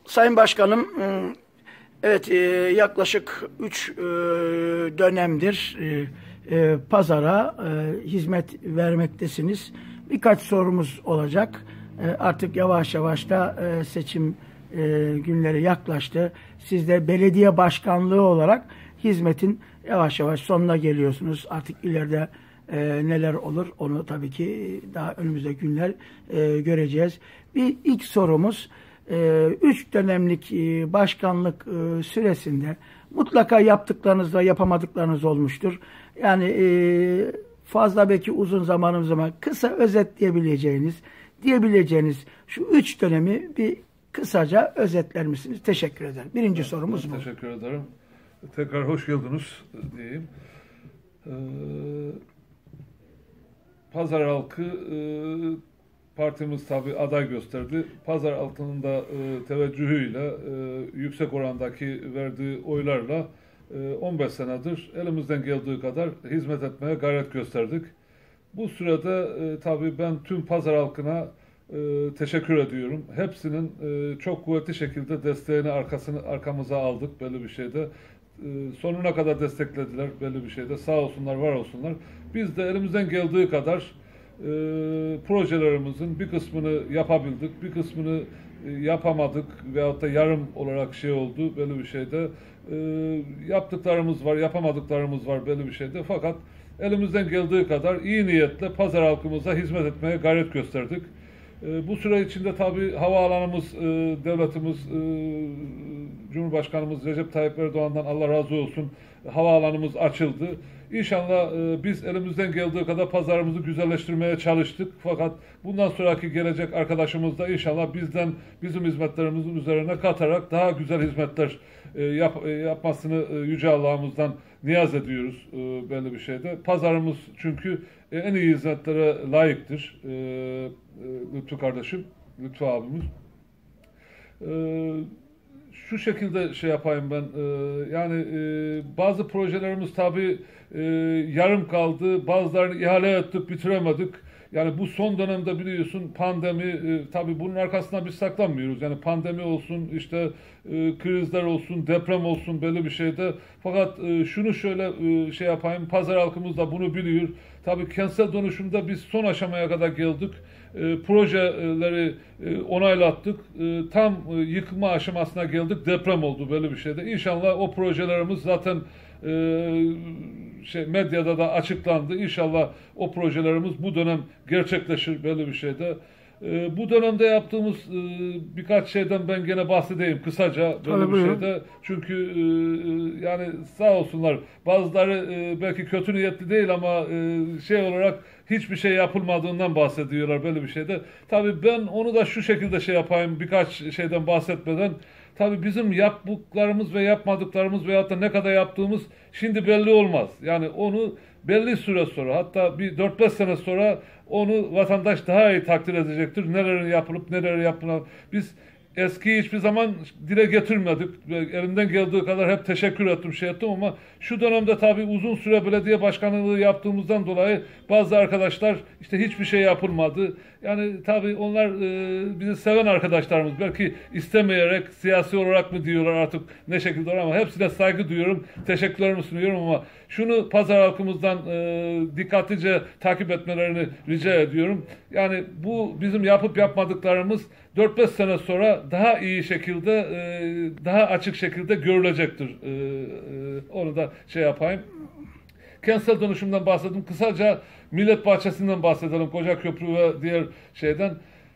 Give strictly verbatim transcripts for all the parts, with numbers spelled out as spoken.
Sayın Başkanım, evet yaklaşık üç dönemdir pazara hizmet vermektesiniz. Birkaç sorumuz olacak. Artık yavaş yavaş da seçim günleri yaklaştı. Siz de belediye başkanlığı olarak hizmetin yavaş yavaş sonuna geliyorsunuz. Artık ileride neler olur onu tabii ki daha önümüzdeki günler göreceğiz. Bir ilk sorumuz, üç dönemlik başkanlık süresinde mutlaka yaptıklarınız ve yapamadıklarınız olmuştur. Yani fazla belki uzun zamanımız ama kısa özetleyebileceğiniz, diyebileceğiniz şu üç dönemi bir kısaca özetler misiniz? Teşekkür ederim. Birinci evet, sorumuz bu. Teşekkür ederim. Tekrar hoş geldiniz diyeyim. Ee, Pazar halkı e, partimiz tabi aday gösterdi. Pazar halkının da e, teveccühüyle e, yüksek orandaki verdiği oylarla e, on beş senedir elimizden geldiği kadar hizmet etmeye gayret gösterdik. Bu sürede e, tabi ben tüm pazar halkına e, teşekkür ediyorum. Hepsinin e, çok kuvvetli şekilde desteğini arkasını arkamıza aldık belli bir şeyde. E, sonuna kadar desteklediler belli bir şeyde. Sağ olsunlar, var olsunlar. Biz de elimizden geldiği kadar e, projelerimizin bir kısmını yapabildik, bir kısmını e, yapamadık veyahut da yarım olarak şey oldu belli bir şeyde. E, yaptıklarımız var, yapamadıklarımız var belli bir şeyde. Fakat elimizden geldiği kadar iyi niyetle pazar halkımıza hizmet etmeye gayret gösterdik. E, bu süre içinde tabii havaalanımız, e, devletimiz, e, Cumhurbaşkanımız Recep Tayyip Erdoğan'dan Allah razı olsun havaalanımız açıldı. İnşallah e, biz elimizden geldiği kadar pazarımızı güzelleştirmeye çalıştık. Fakat bundan sonraki gelecek arkadaşımız da inşallah bizden, bizim hizmetlerimizin üzerine katarak daha güzel hizmetler e, yap, e, yapmasını e, Yüce Allah'ımızdan niyaz ediyoruz e, belli bir şeyde. Pazarımız çünkü e, en iyi hizmetlere layıktır. E, e, Lütfü kardeşim, Lütfü abimiz. E, Şu şekilde şey yapayım ben, e, yani e, bazı projelerimiz tabii e, yarım kaldı, bazılarını ihale ettik, bitiremedik. Yani bu son dönemde biliyorsun pandemi, e, tabii bunun arkasından biz saklanmıyoruz. Yani pandemi olsun, işte e, krizler olsun, deprem olsun belli bir şeyde. Fakat e, şunu şöyle e, şey yapayım, pazar halkımız da bunu biliyor. Tabii kentsel dönüşümde biz son aşamaya kadar geldik. E, projeleri e, onaylattık. E, tam e, yıkılma aşamasına geldik. Deprem oldu böyle bir şeyde. İnşallah o projelerimiz zaten e, şey medyada da açıklandı. İnşallah o projelerimiz bu dönem gerçekleşir böyle bir şeyde. E, bu dönemde yaptığımız e, birkaç şeyden ben gene bahsedeyim kısaca böyle Tabii bir şeyde. Çünkü e, yani sağ olsunlar bazıları e, belki kötü niyetli değil ama e, şey olarak hiçbir şey yapılmadığından bahsediyorlar böyle bir şeyde. Tabii ben onu da şu şekilde şey yapayım birkaç şeyden bahsetmeden. Tabii bizim yaptıklarımız ve yapmadıklarımız veyahut da ne kadar yaptığımız şimdi belli olmaz. Yani onu belli süre sonra hatta bir dört beş sene sonra onu vatandaş daha iyi takdir edecektir. Nelerin yapılıp neler yapılan. Biz eskiyi hiçbir zaman dile getirmedik. Elimden geldiği kadar hep teşekkür ettim, şey ettim ama şu dönemde tabii uzun süre belediye başkanlığı yaptığımızdan dolayı bazı arkadaşlar işte hiçbir şey yapılmadı. Yani tabii onlar e, bizi seven arkadaşlarımız. Belki istemeyerek, siyasi olarak mı diyorlar artık ne şekilde ama hepsine saygı duyuyorum. Teşekkürlerimi sunuyorum ama şunu pazar halkımızdan e, dikkatlice takip etmelerini rica ediyorum. Yani bu bizim yapıp yapmadıklarımız dört beş sene sonra daha iyi şekilde, e, daha açık şekilde görülecektir. E, e, onu da şey yapayım. Kentsel dönüşümden bahsettim. Kısaca Millet Bahçesi'nden bahsedelim. Kocaköprü ve diğer şeyden.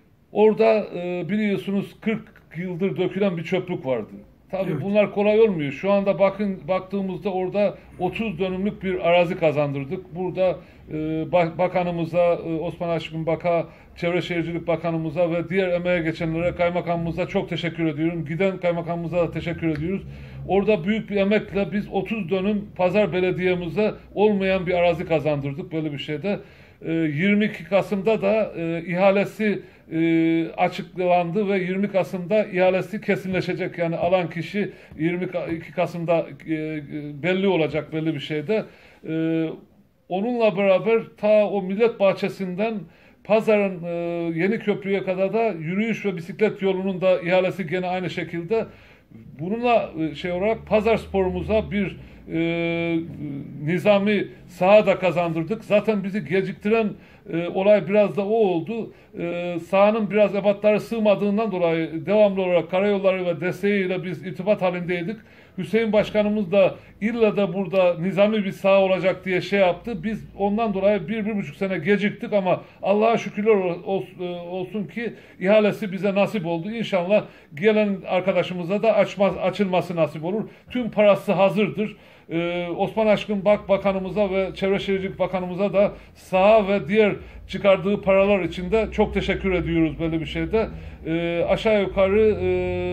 Orada e, biliyorsunuz kırk yıldır dökülen bir çöplük vardı. Tabii evet. Bunlar kolay olmuyor. Şu anda bakın baktığımızda orada otuz dönümlük bir arazi kazandırdık. Burada e, bakanımıza, e, Osman Aşkın Baka, Çevre Şehircilik Bakanımıza ve diğer emeğe geçenlere, kaymakamımıza çok teşekkür ediyorum. Giden kaymakamımıza da teşekkür ediyoruz. Orada büyük bir emekle biz otuz dönüm pazar belediyemize olmayan bir arazi kazandırdık böyle bir şeyde. yirmi iki Kasım'da da e, ihalesi e, açıklandı ve yirmi Kasım'da ihalesi kesinleşecek. Yani alan kişi yirmi iki Kasım'da e, belli olacak belli bir şeyde. E, onunla beraber ta o Millet Bahçesi'nden Pazar'ın e, Yeni Köprü'ye kadar da yürüyüş ve bisiklet yolunun da ihalesi gene aynı şekilde. Bununla e, şey olarak Pazar sporumuza bir e, nizami saha da kazandırdık. Zaten bizi geciktiren e, olay biraz da o oldu. E, sahanın biraz ebatları sığmadığından dolayı devamlı olarak karayolları ve desteğiyle biz irtibat halindeydik. Hüseyin Başkanımız da illa da burada nizami bir saha olacak diye şey yaptı. Biz ondan dolayı bir, bir buçuk sene geciktik ama Allah'a şükürler olsun ki ihalesi bize nasip oldu. İnşallah gelen arkadaşımıza da açma, açılması nasip olur. Tüm parası hazırdır. Ee, Osman Aşkın Bak Bakanımıza ve Çevre Şehircilik Bakanımıza da saha ve diğer çıkardığı paralar için de çok teşekkür ediyoruz böyle bir şeyde. Ee, aşağı yukarı e,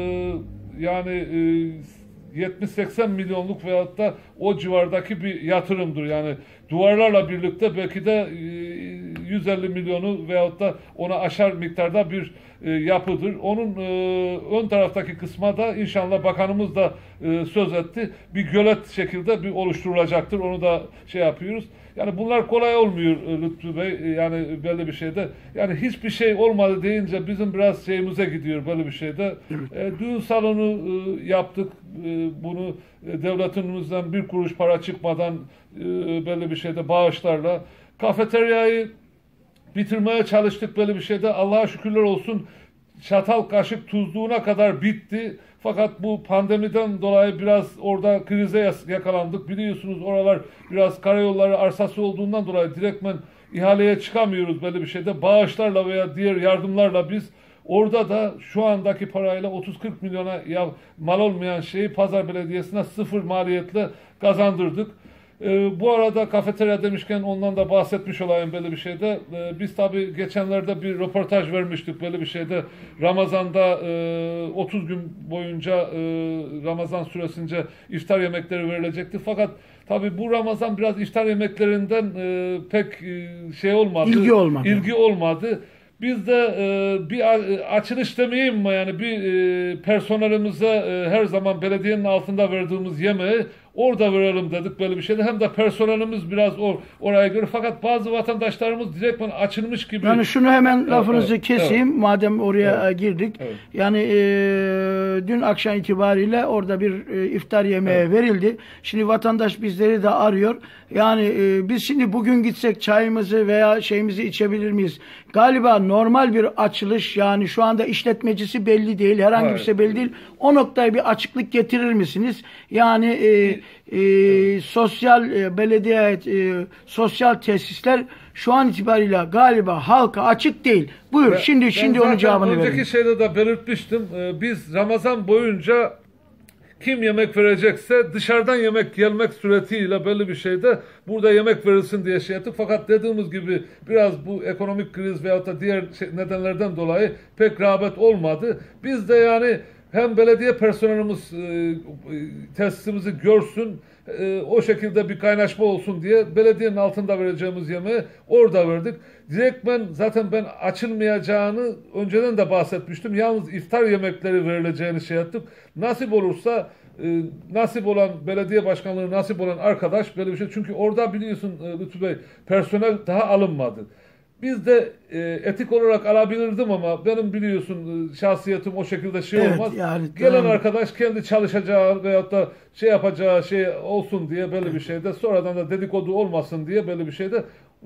yani e, yetmiş seksen milyonluk veyahut da o civardaki bir yatırımdır. Yani duvarlarla birlikte belki de yüz elli milyonu veyahut da ona aşar miktarda bir yapıdır. Onun ön taraftaki kısma da inşallah bakanımız da söz etti. Bir gölet şekilde bir oluşturulacaktır. Onu da şey yapıyoruz. Yani bunlar kolay olmuyor Lütfü Bey. Yani böyle bir şeyde. Yani hiçbir şey olmadı deyince bizim biraz şeyimize gidiyor böyle bir şeyde. Evet. E, düğün salonu e, yaptık. E, bunu e, devletimizden bir kuruş para çıkmadan e, böyle bir şeyde bağışlarla. Kafeteryayı bitirmeye çalıştık böyle bir şeyde. Allah'a şükürler olsun çatal kaşık tuzluğuna kadar bitti. Fakat bu pandemiden dolayı biraz orada krize yakalandık. Biliyorsunuz oralar biraz karayolları arsası olduğundan dolayı direktmen ihaleye çıkamıyoruz böyle bir şeyde. Bağışlarla veya diğer yardımlarla biz orada da şu andaki parayla otuz kırk milyona ya mal olmayan şeyi Pazar Belediyesi'ne sıfır maliyetle kazandırdık. Ee, bu arada kafeterya demişken ondan da bahsetmiş olayım böyle bir şeyde. Ee, biz tabii geçenlerde bir röportaj vermiştik böyle bir şeyde. Ramazan'da e, otuz gün boyunca e, Ramazan süresince iftar yemekleri verilecekti. Fakat tabii bu Ramazan biraz iftar yemeklerinden e, pek e, şey olmadı. İlgi olmadı. İlgi olmadı. Biz de e, bir açılış demeyeyim mi yani bir e, personelimize e, her zaman belediyenin altında verdiğimiz yemeği orada verelim dedik böyle bir şeyde. Hem de personelimiz biraz or, oraya göre. Fakat bazı vatandaşlarımız direktmen açılmış gibi. Yani şunu hemen lafınızı evet, keseyim. Evet. Madem oraya Evet. girdik. Evet. Yani e, dün akşam itibariyle orada bir e, iftar yemeği evet. verildi. Şimdi vatandaş bizleri de arıyor. Yani e, biz şimdi bugün gitsek çayımızı veya şeyimizi içebilir miyiz? Galiba normal bir açılış yani şu anda işletmecisi belli değil. Herhangi evet. bir şey belli değil. O noktaya bir açıklık getirir misiniz? Yani e, e, evet. sosyal e, belediye e, sosyal tesisler şu an itibariyle galiba halka açık değil. Buyur. Ben, şimdi şimdi onun cevabını verelim. Önceki şeyde de belirtmiştim. Ee, biz Ramazan boyunca kim yemek verecekse dışarıdan yemek gelmek suretiyle böyle bir şeyde burada yemek verilsin diye şey yaptık. Fakat dediğimiz gibi biraz bu ekonomik kriz veyahut da diğer şey, nedenlerden dolayı pek rağbet olmadı. Biz de yani hem belediye personelimiz e, tesisimizi görsün, e, o şekilde bir kaynaşma olsun diye belediyenin altında vereceğimiz yemeği orada verdik. Direktmen zaten ben açılmayacağını önceden de bahsetmiştim. Yalnız iftar yemekleri verileceğini şey yaptık. Nasip olursa e, nasip olan belediye başkanlığı nasip olan arkadaş böyle bir şey. Çünkü orada biliyorsun e, Lütfü Bey personel daha alınmadı. Biz de e, etik olarak alabilirdim ama benim biliyorsun e, şahsiyetim o şekilde şey evet, olmaz. Yani, Gelen tamam. arkadaş kendi çalışacağı veyahut da şey yapacağı şey olsun diye böyle bir şeyde sonradan da dedikodu olmasın diye böyle bir şeyde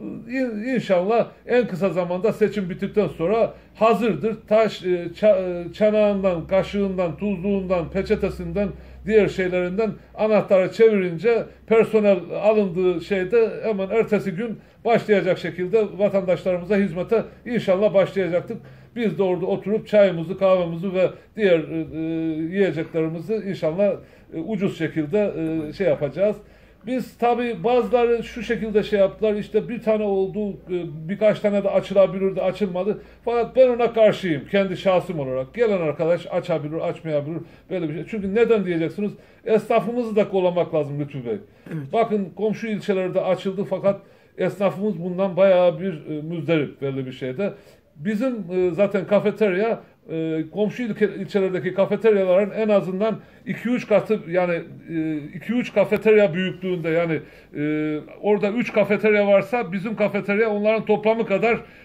İnşallah en kısa zamanda seçim bittikten sonra hazırdır. Taş, çanağından, kaşığından, tuzluğundan, peçetesinden, diğer şeylerinden anahtarı çevirince personel alındığı şeyde hemen ertesi gün başlayacak şekilde vatandaşlarımıza hizmete inşallah başlayacaktık. Biz de orada oturup çayımızı, kahvemizi ve diğer e, yiyeceklerimizi inşallah e, ucuz şekilde e, şey yapacağız. Biz tabii bazıları şu şekilde şey yaptılar, işte bir tane oldu, birkaç tane de açılabilirdi, açılmadı. Fakat ben ona karşıyım, kendi şahsım olarak. Gelen arkadaş açabilir, açmayabilir, böyle bir şey. Çünkü neden diyeceksiniz? Esnafımızı da kollamak lazım Lütfü Bey. Evet. Bakın komşu ilçelerde açıldı fakat esnafımız bundan bayağı bir müzdarip böyle bir şeyde. Bizim zaten kafeterya, komşu ilçelerdeki kafeteryaların en azından iki üç katı yani iki üç kafeterya büyüklüğünde yani orada üç kafeterya varsa bizim kafeterya onların toplamı kadar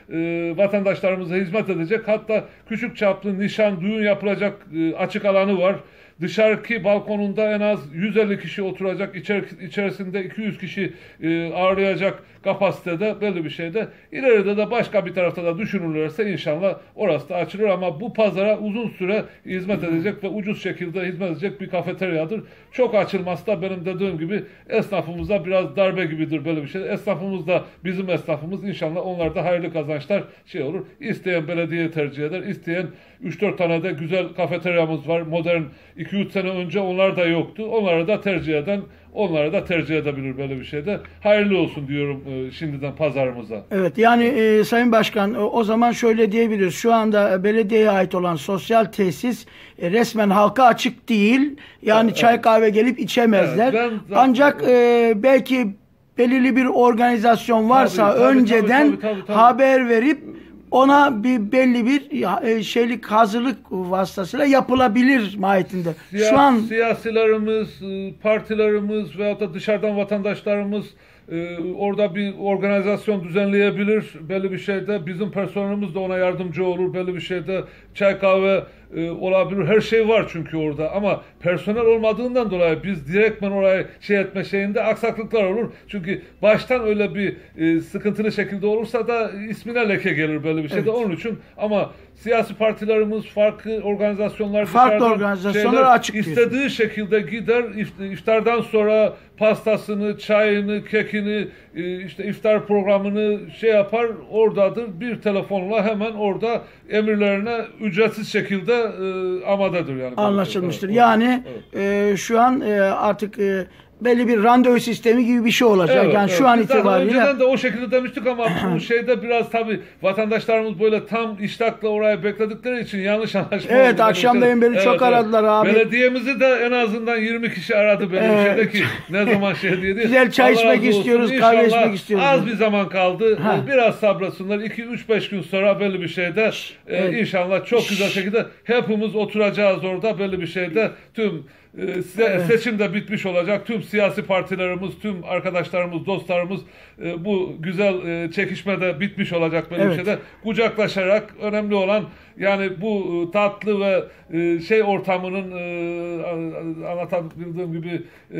e, vatandaşlarımıza hizmet edecek. Hatta küçük çaplı nişan, düğün yapılacak e, açık alanı var. Dışarıki balkonunda en az yüz elli kişi oturacak, içer, içerisinde iki yüz kişi e, ağırlayacak kapasitede böyle bir şeyde. İleride de başka bir tarafta da düşünülürse inşallah orası da açılır ama bu pazara uzun süre hizmet edecek ve ucuz şekilde hizmet edecek bir kafeteryadır. Çok açılması da benim dediğim gibi esnafımıza biraz darbe gibidir böyle bir şey. Esnafımız da bizim esnafımız, inşallah onlar da hayırlı kazançlar şey olur. İsteyen belediye tercih eder, isteyen üç dört tane de güzel kafeteryamız var. Modern, iki üç sene önce onlar da yoktu. Onları da tercih eden, onları da tercih edebilir böyle bir şeyde. Hayırlı olsun diyorum e, şimdiden pazarımıza. Evet, yani e, Sayın Başkan, o, o zaman şöyle diyebiliriz. Şu anda belediyeye ait olan sosyal tesis e, resmen halka açık değil. Yani evet, çay kahve gelip içemezler. Evet, ben, Ancak e, belki belirli bir organizasyon varsa tabii, tabii, önceden tabii, tabii, tabii, tabii. haber verip ona bir belli bir şeylik, hazırlık vasıtasıyla yapılabilir mahiyetinde. Siyas, Şu an siyasilerimiz, partilerimiz veyahut da dışarıdan vatandaşlarımız orada bir organizasyon düzenleyebilir belli bir şeyde. Bizim personelimiz de ona yardımcı olur belli bir şeyde. Çay kahve e, olabilir. Her şey var çünkü orada. Ama personel olmadığından dolayı biz direktmen oraya şey etme şeyinde aksaklıklar olur. Çünkü baştan öyle bir e, sıkıntılı şekilde olursa da ismine leke gelir böyle bir şeyde. Evet. Onun için ama siyasi partilerimiz, farklı organizasyonlar, farklı organizasyonlar açık istediği diyorsun. şekilde gider, iftardan sonra pastasını, çayını, kekini, işte iftar programını şey yapar, oradadır. Bir telefonla hemen orada emirlerine ücretsiz şekilde e, amadedir yani. Anlaşılmıştır. Evet, yani evet. E, şu an e, artık e, belli bir randevu sistemi gibi bir şey olacak. Evet, yani evet. şu an Biz itibariyle. Önceden de o şekilde demiştik ama bu şeyde biraz tabii vatandaşlarımız böyle tam iştakla oraya bekledikleri için yanlış anlaşma Evet, oldu. akşamleyin beni evet, çok evet. aradılar abi. Belediyemizi de en azından yirmi kişi aradı benim evet. şeyde ki ne zaman şey diye. Güzel çay Allah içmek istiyoruz, İnşallah kahve içmek istiyoruz. Az bir zaman kaldı. Ha. Biraz sabresınlar. iki üç beş gün sonra belli bir şeyde evet. e, inşallah çok güzel şekilde hepimiz oturacağız orada belli bir şeyde. Tüm Se evet. seçim de bitmiş olacak. Tüm siyasi partilerimiz, tüm arkadaşlarımız, dostlarımız e, bu güzel e, çekişme de bitmiş olacak böyle evet. bir şeyde. Kucaklaşarak önemli olan yani bu e, tatlı ve e, şey ortamının e, anlatabildiğim gibi e,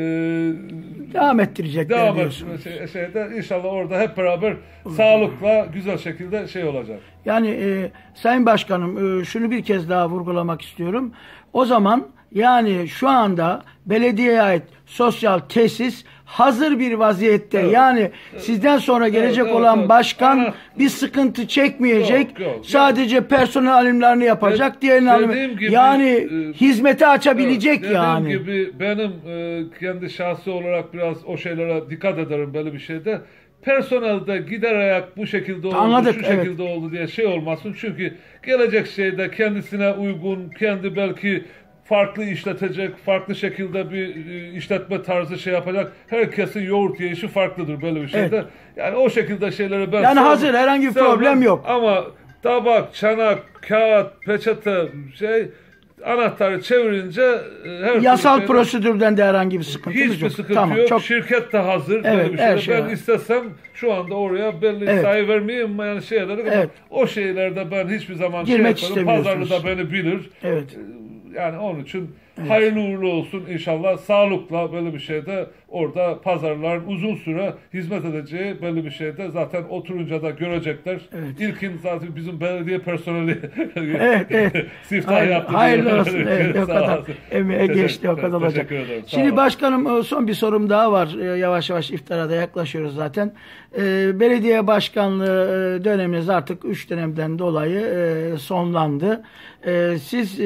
devam ettirecekler devam diyorsunuz. Şey, şeyde inşallah orada hep beraber Olur. sağlıkla güzel şekilde şey olacak. Yani e, Sayın Başkanım e, şunu bir kez daha vurgulamak istiyorum. O zaman yani şu anda belediyeye ait sosyal tesis hazır bir vaziyette. Evet. Yani evet. sizden sonra gelecek evet, olan evet, başkan evet. bir sıkıntı çekmeyecek. Yok, yok, Sadece yok. personel alimlerini yapacak. Evet, diğerini alim gibi, yani e, hizmete açabilecek evet, yani. Dediğim gibi benim e, kendi şahsi olarak biraz o şeylere dikkat ederim böyle bir şeyde. Personelde gider ayak bu şekilde oldu, Anladık, şu evet. şekilde oldu diye şey olmasın. Çünkü gelecek şeyde kendisine uygun, kendi belki farklı işletecek, farklı şekilde bir işletme tarzı şey yapacak. Herkesin yoğurt yiyişi farklıdır böyle bir şeyde. Evet. Yani o şekilde şeyleri ben... Yani sevmem, hazır, herhangi bir sevmem. problem yok. Ama tabak, çanak, kağıt, peçete, şey... Anahtarı çevirince her yasal şeyde, prosedürden de herhangi bir sıkıntı yok. Hiçbir sıkıntı tamam, yok. Çok... Şirket de hazır. Evet, bir şey. şey ben var. istesem şu anda oraya belli evet. sayı vermeyeyim yani şey ederim evet. ama o şeylerde ben hiçbir zaman girmek şey yaparım. Pazarlı da beni bilir. Evet. Yani onun için evet. hayırlı uğurlu olsun inşallah. Sağlıkla böyle bir şeyde orada pazarların uzun süre hizmet edeceği belli bir şeyde zaten oturunca da görecekler. Evet. İlkin zaten bizim belediye personeli evet, evet. siftah hayırlı, yaptı. Hayırlı olsun. Evet, o kadar emeğe geçti o kadar olacak. Şimdi başkanım son bir sorum daha var. Yavaş yavaş iftara da yaklaşıyoruz zaten. Belediye başkanlığı döneminiz artık üç dönemden dolayı sonlandı. Siz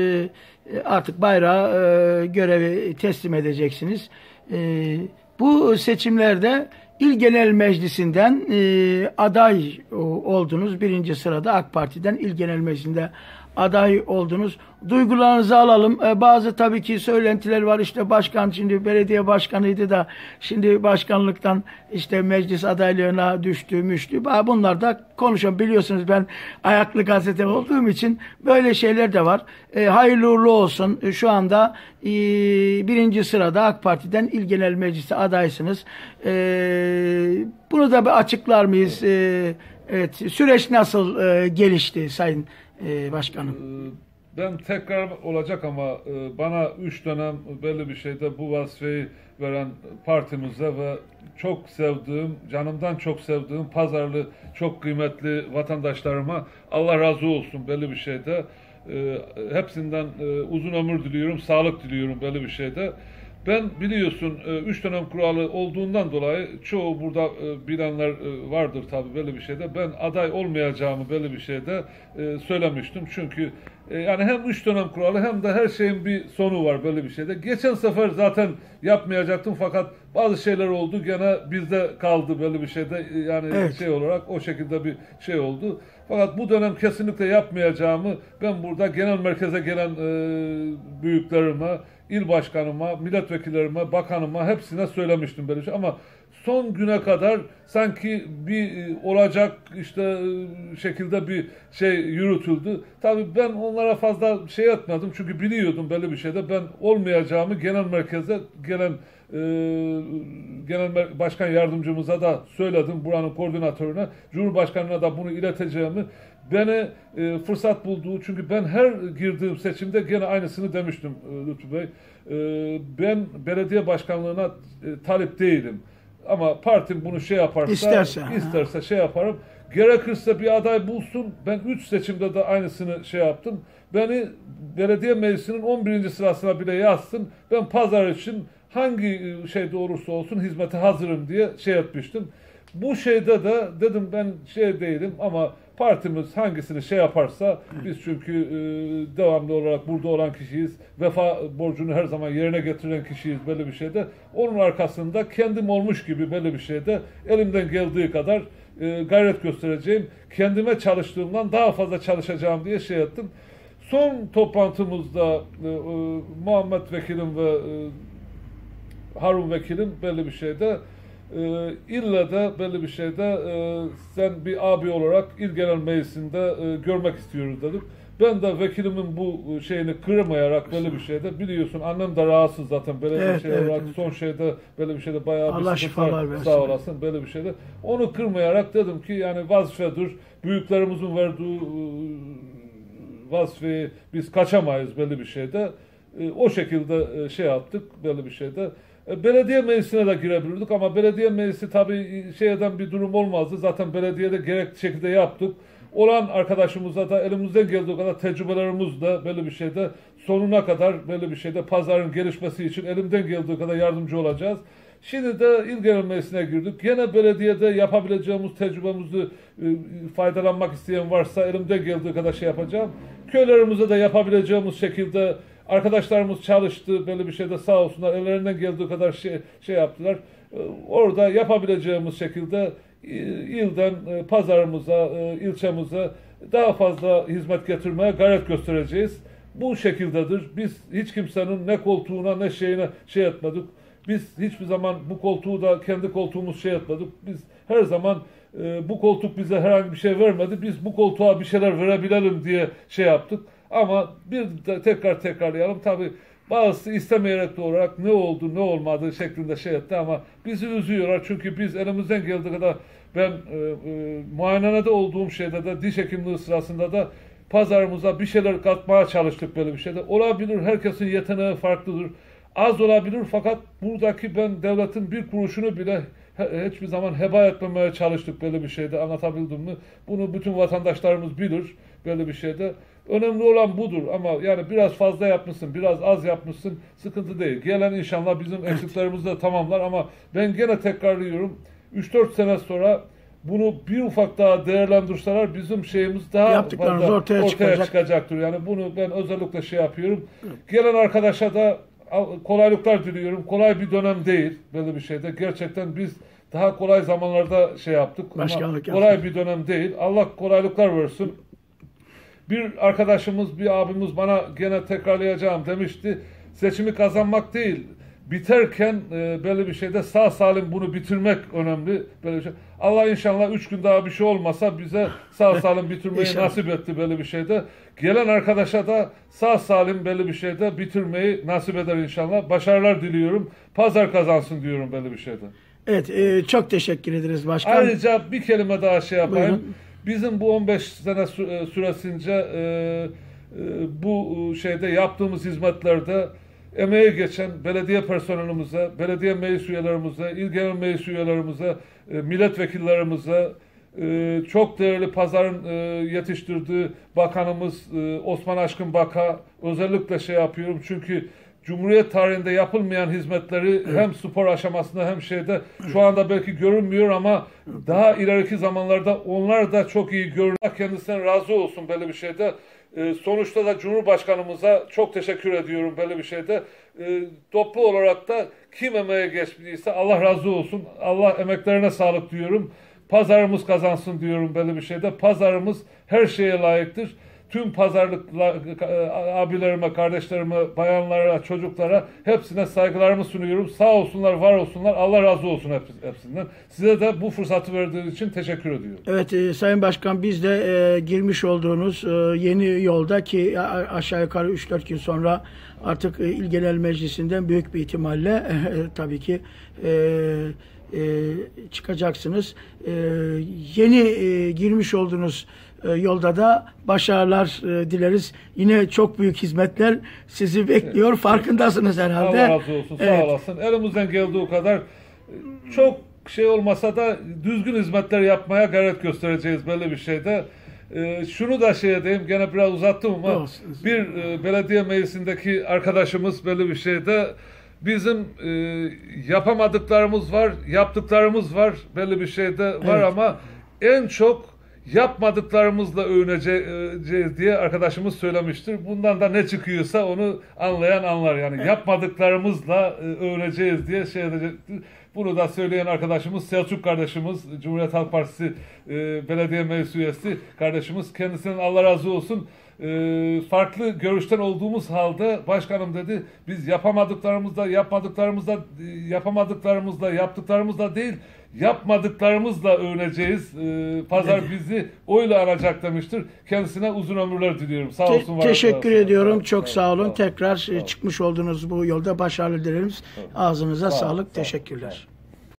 artık bayrağı görevi teslim edeceksiniz. Bu seçimlerde İl Genel Meclisi'nden aday oldunuz. Birinci sırada AK Parti'den İl Genel Meclisi'nde aday oldunuz. Duygularınızı alalım. Ee, bazı tabii ki söylentiler var. İşte başkan şimdi belediye başkanıydı da şimdi başkanlıktan işte meclis adaylığına düştü, müştü. Bunlar da konuşalım. Biliyorsunuz ben ayaklı gazete olduğum için böyle şeyler de var. Ee, hayırlı uğurlu olsun. Ee, şu anda e, birinci sırada AK Parti'den İl Genel Meclisi adaysınız. Ee, bunu da bir açıklar mıyız? Ee, Evet, süreç nasıl e, gelişti Sayın e, Başkanım? Ben tekrar olacak ama bana üç dönem belli bir şeyde bu vazifeyi veren partimize ve çok sevdiğim, canımdan çok sevdiğim Pazarlı çok kıymetli vatandaşlarıma Allah razı olsun belli bir şeyde. Hepsinden uzun ömür diliyorum, sağlık diliyorum belli bir şeyde. Ben biliyorsun üç dönem kuralı olduğundan dolayı çoğu burada bilenler vardır tabii belli bir şeyde. Ben aday olmayacağımı belli bir şeyde söylemiştim. Çünkü yani hem üç dönem kuralı hem de her şeyin bir sonu var belli bir şeyde. Geçen sefer zaten yapmayacaktım fakat bazı şeyler oldu gene bizde kaldı belli bir şeyde. Yani evet. Şey olarak o şekilde bir şey oldu. Fakat bu dönem kesinlikle yapmayacağımı ben burada genel merkeze gelen e, büyüklerime, il başkanıma, milletvekillerime, bakanıma hepsine söylemiştim böyle şey. Ama son güne kadar sanki bir olacak işte şekilde bir şey yürütüldü. Tabii ben onlara fazla şey etmedim çünkü biliyordum belli bir şeyde ben olmayacağımı genel merkeze gelen e, genel başkan yardımcımıza da söyledim, buranın koordinatörüne, Cumhurbaşkanına da bunu ileteceğimi. Beni e, fırsat bulduğu, çünkü ben her girdiğim seçimde gene aynısını demiştim e, Lütfü Bey. E, ben belediye başkanlığına e, talip değilim. Ama partim bunu şey yaparsa, isterse, isterse şey yaparım. Gerekirse bir aday bulsun. Ben üç seçimde de aynısını şey yaptım. Beni belediye meclisinin on birinci sırasına bile yazsın. Ben pazar için hangi şeyde olursa olsun hizmete hazırım diye şey etmiştim. Bu şeyde de dedim ben şey değilim ama partimiz hangisini şey yaparsa biz çünkü e, devamlı olarak burada olan kişiyiz. Vefa borcunu her zaman yerine getiren kişiyiz belli bir şeyde. Onun arkasında kendim olmuş gibi belli bir şeyde elimden geldiği kadar e, gayret göstereceğim. Kendime çalıştığımdan daha fazla çalışacağım diye şey ettim. Son toplantımızda e, e, Muhammed Vekilim ve e, Harun Vekilim belli bir şeyde Ee, ille de belli bir şeyde e, sen bir abi olarak il genel meclisinde e, görmek istiyoruz dedik. Ben de vekilimin bu şeyini kırmayarak belli bir şeyde biliyorsun annem de rahatsız zaten belli evet, bir şey evet, olarak evet. Son şeyde belli bir şeyde bayağı Allah bir sıkıntı sağ olasın belli bir şeyde. Onu kırmayarak dedim ki yani vazifedir. Büyüklerimizin verdiği vazifeyi biz kaçamayız belli bir şeyde. E, o şekilde şey yaptık belli bir şeyde. Belediye meclisine de girebilirdik ama belediye meclisi tabii şeyden bir durum olmazdı. Zaten belediyede gerekli şekilde yaptık. Olan arkadaşımıza da elimizden geldiği kadar tecrübelerimiz de belli bir şeyde sonuna kadar belli bir şeyde pazarın gelişmesi için elimden geldiği kadar yardımcı olacağız. Şimdi de il genel meclisine girdik. Yine belediyede yapabileceğimiz tecrübemizi e, faydalanmak isteyen varsa elimden geldiği kadar şey yapacağım. Köylerimize de yapabileceğimiz şekilde arkadaşlarımız çalıştı belli bir şeyde sağ olsunlar ellerinden geldiği kadar şey, şey yaptılar. Orada yapabileceğimiz şekilde ilden pazarımıza, ilçemize daha fazla hizmet getirmeye gayret göstereceğiz. Bu şekildedir. Biz hiç kimsenin ne koltuğuna ne şeyine şey etmedik. Biz hiçbir zaman bu koltuğu da kendi koltuğumuz şey etmedik. Biz her zaman bu koltuk bize herhangi bir şey vermedi. Biz bu koltuğa bir şeyler verebilelim diye şey yaptık. Ama bir de tekrar tekrarlayalım. Tabii bazısı istemeyerek de olarak ne oldu ne olmadı şeklinde şey etti ama bizi üzüyorlar. Çünkü biz elimizden geldiği kadar ben e, e, muayenede olduğum şeyde de diş hekimliği sırasında da pazarımıza bir şeyler katmaya çalıştık böyle bir şeyde. Olabilir, herkesin yeteneği farklıdır. Az olabilir fakat buradaki ben devletin bir kuruşunu bile hiçbir zaman heba etmemeye çalıştık böyle bir şeyde, anlatabildim mi? Bunu bütün vatandaşlarımız bilir böyle bir şeyde. Önemli olan budur ama yani biraz fazla yapmışsın, biraz az yapmışsın sıkıntı değil. Gelen inşallah bizim eksiklerimizi de tamamlar ama ben gene tekrarlıyorum. üç dört sene sonra bunu bir ufak daha değerlendirseler bizim şeyimiz daha fazla ortaya, ortaya çıkacak. çıkacaktır. Yani bunu ben özellikle şey yapıyorum. Gelen arkadaşa da kolaylıklar diliyorum. Kolay bir dönem değil böyle bir şeyde. Gerçekten biz daha kolay zamanlarda şey yaptık Başkanlık ama kolay yaptık. bir dönem değil. Allah kolaylıklar versin. Bir arkadaşımız, bir abimiz bana gene tekrarlayacağım demişti. Seçimi kazanmak değil, biterken e, belli bir şeyde sağ salim bunu bitirmek önemli. Böyle bir şey. Allah inşallah üç gün daha bir şey olmasa bize sağ salim bitirmeyi nasip etti belli bir şeyde. Gelen arkadaşa da sağ salim belli bir şeyde bitirmeyi nasip eder inşallah. Başarılar diliyorum. Pazar kazansın diyorum belli bir şeyde. Evet, e, çok teşekkür ederiz başkan. Ayrıca bir kelime daha şey yapayım. Buyurun. Bizim bu on beş sene süresince e, e, bu şeyde yaptığımız hizmetlerde emeği geçen belediye personelimize, belediye meclis üyelerimize, il genel meclis üyelerimize, e, milletvekillerimize, e, çok değerli Pazar'ın e, yetiştirdiği bakanımız e, Osman Aşkın Bak'a özellikle şey yapıyorum çünkü Cumhuriyet tarihinde yapılmayan hizmetleri evet. hem spor aşamasında hem şeyde şu anda belki görünmüyor ama daha ileriki zamanlarda onlar da çok iyi görünür. Kendisinden razı olsun böyle bir şeyde. Ee, sonuçta da Cumhurbaşkanımıza çok teşekkür ediyorum böyle bir şeyde. Ee, toplu olarak da kim emeğe geçtiyse Allah razı olsun. Allah emeklerine sağlık diyorum. Pazarımız kazansın diyorum böyle bir şeyde. Pazarımız her şeye layıktır. Tüm pazarlık abilerime, kardeşlerime, bayanlara, çocuklara hepsine saygılarımı sunuyorum. Sağ olsunlar, var olsunlar. Allah razı olsun hepsinden. Size de bu fırsatı verdiğiniz için teşekkür ediyorum. Evet e, Sayın Başkan biz de e, girmiş olduğunuz e, yeni yolda ki aşağı yukarı üç dört gün sonra artık e, İl Genel Meclisi'nden büyük bir ihtimalle e, tabii ki e, e, çıkacaksınız. E, yeni e, girmiş olduğunuz yolda da başarılar e, dileriz. Yine çok büyük hizmetler sizi bekliyor. Evet. Farkındasınız herhalde. Allah razı olsun. Evet. Sağ olasın. Elimizden geldiği kadar çok şey olmasa da düzgün hizmetler yapmaya gayret göstereceğiz böyle bir şeyde. E, şunu da şey edeyim. Gene biraz uzattım ama olsun. Bir e, belediye meclisindeki arkadaşımız böyle bir şeyde bizim e, yapamadıklarımız var, yaptıklarımız var. Böyle bir şeyde var evet. Ama en çok yapmadıklarımızla övüneceğiz diye arkadaşımız söylemiştir. Bundan da ne çıkıyorsa onu anlayan anlar. Yani evet. Yapmadıklarımızla övüneceğiz diye şey edecektir. Bunu da söyleyen arkadaşımız Selçuk kardeşimiz, Cumhuriyet Halk Partisi e, belediye meclis üyesi kardeşimiz. Kendisinden Allah razı olsun. E, farklı görüşten olduğumuz halde başkanım dedi biz yapamadıklarımızda yapmadıklarımızda yapamadıklarımızda yaptıklarımızda değil yapmadıklarımızla övüneceğiz. Ee, pazar evet. Bizi oyla anacak demiştir. Kendisine uzun ömürler diliyorum. Sağ olsun. Te teşekkür var, ediyorum. Sağ, Çok sağ, sağ olun. Sağ, Tekrar sağ, çıkmış olduğunuz bu yolda başarılı dileriz. Ağzınıza sağ, sağlık. Sağ, Teşekkürler. Sağ.